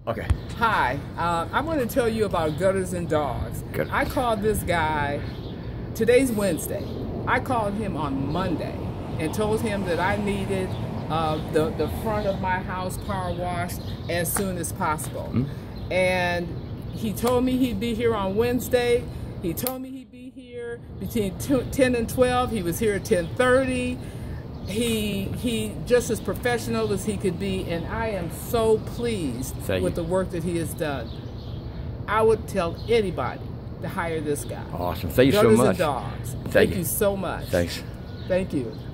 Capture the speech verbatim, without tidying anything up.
Okay. Hi, uh, I'm going to tell you about Gutters and Dogs. Good. I called this guy, today's Wednesday. I called him on Monday and told him that I needed uh, the, the front of my house power washed as soon as possible. Mm-hmm. And he told me he'd be here on Wednesday. He told me he'd be here between ten and twelve. He was here at ten thirty. He he just as professional as he could be, and I am so pleased Thank with you. the work that he has done. I would tell anybody to hire this guy. Awesome. Thank you Gutters so much. and Dogs. Thank, Thank you. you so much. Thanks. Thank you.